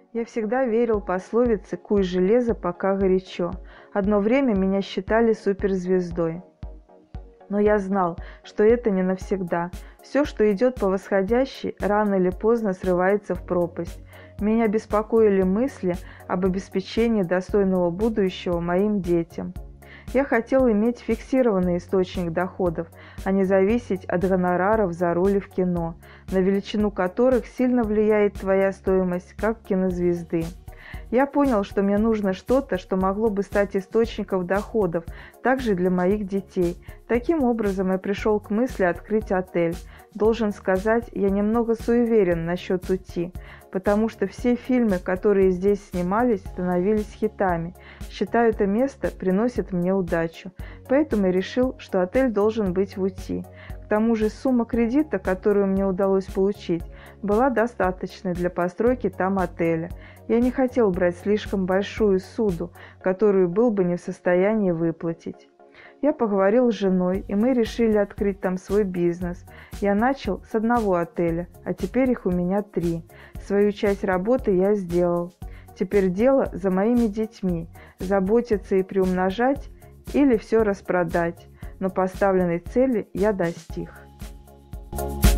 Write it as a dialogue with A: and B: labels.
A: Я всегда верил пословице «Куй железо, пока горячо». Одно время меня считали суперзвездой. Но я знал, что это не навсегда. Все, что идет по восходящей, рано или поздно срывается в пропасть. Меня беспокоили мысли об обеспечении достойного будущего моим детям. Я хотел иметь фиксированный источник доходов, а не зависеть от гонораров за роли в кино, на величину которых сильно влияет твоя стоимость как кинозвезды. Я понял, что мне нужно что-то, что могло бы стать источником доходов, также для моих детей. Таким образом, я пришел к мысли открыть отель. Должен сказать, я немного суеверен насчет ути, потому что все фильмы, которые здесь снимались, становились хитами. Считаю, это место приносит мне удачу. Поэтому я решил, что отель должен быть в ути. К тому же сумма кредита, которую мне удалось получить, была достаточной для постройки там отеля. Я не хотел брать слишком большую ссуду, которую был бы не в состоянии выплатить. Я поговорил с женой, и мы решили открыть там свой бизнес. Я начал с одного отеля, а теперь их у меня 3. Свою часть работы я сделал. Теперь дело за моими детьми – заботиться и приумножать или все распродать. Но поставленной цели я достиг.